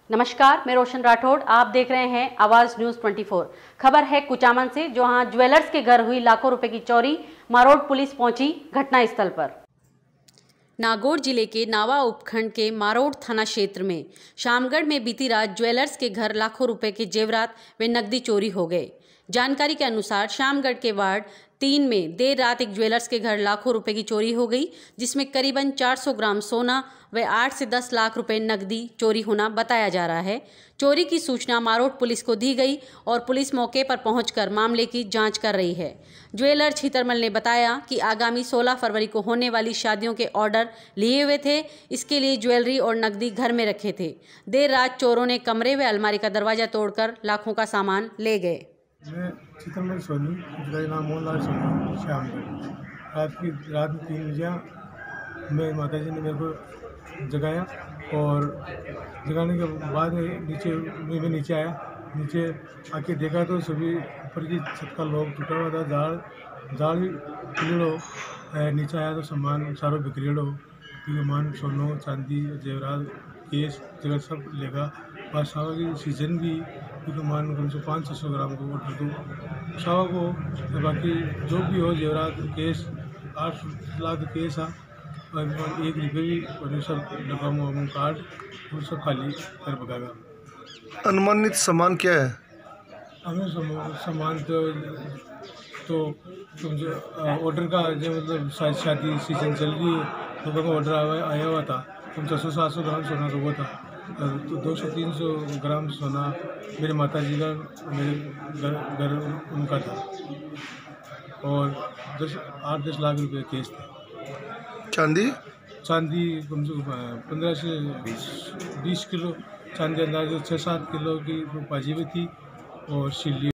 नमस्कार, मैं रोशन राठौड़। आप देख रहे हैं आवाज न्यूज 24। खबर है कुचामन से, जहां ज्वेलर्स के घर हुई लाखों रुपए की चोरी। मारोड पुलिस पहुंची घटनास्थल पर। नागौर जिले के नावा उपखंड के मारोड थाना क्षेत्र में शामगढ़ में बीती रात ज्वेलर्स के घर लाखों रुपए के जेवरात व नकदी चोरी हो गए। जानकारी के अनुसार शामगढ़ के वार्ड 3 में देर रात एक ज्वेलर्स के घर लाखों रुपए की चोरी हो गई, जिसमें करीबन 400 ग्राम सोना व 8 से 10 लाख रुपए नकदी चोरी होना बताया जा रहा है। चोरी की सूचना मारोड पुलिस को दी गई और पुलिस मौके पर पहुंचकर मामले की जांच कर रही है। ज्वेलर छीतरमल ने बताया कि आगामी 16 फरवरी को होने वाली शादियों के ऑर्डर लिए हुए थे। इसके लिए ज्वेलरी और नकदी घर में रखे थे। देर रात चोरों ने कमरे व अलमारी का दरवाजा तोड़कर लाखों का सामान ले गए। मैं छीतरमल सोनी, मेरा नाम मोहनलाल सोनी। शामगढ़ रात में 3 बजे मेरी माता जी ने मेरे को जगाया और जगाने के बाद मैं नीचे आया। नीचे आके देखा तो सभी ऊपर की छत का लॉक टूटा हुआ था। जाल बिगड़ो। नीचे आया तो सामान सारो बिगड़ो। मान सोनो चांदी जेवरात केस जगह सब लेगा। और सावा की सीजन भी मान कम से 500-600 ग्राम को ऑर्डर दो सावा को। बाकी जो भी हो जेवरात केस 8 लाख केस आ और 1 रुपये भी और सब डब्बा कार्ड वो सब खाली कर बगाएगा। अनुमानित सामान क्या है? हमें सामान तो ऑर्डर का जो मतलब शादी सीजन चल रही है तो ऑर्डर आया हुआ था। 600-700 ग्राम सोना तो वो था। तो 200-300 ग्राम सोना मेरे माता जी का मेरे घर उनका था और 8-10 लाख रुपए केस थे। चांदी कम से कम 15 से 20 किलो चांदी, अंदाजे 6-7 किलो की पाजी भी थी और सिल्ली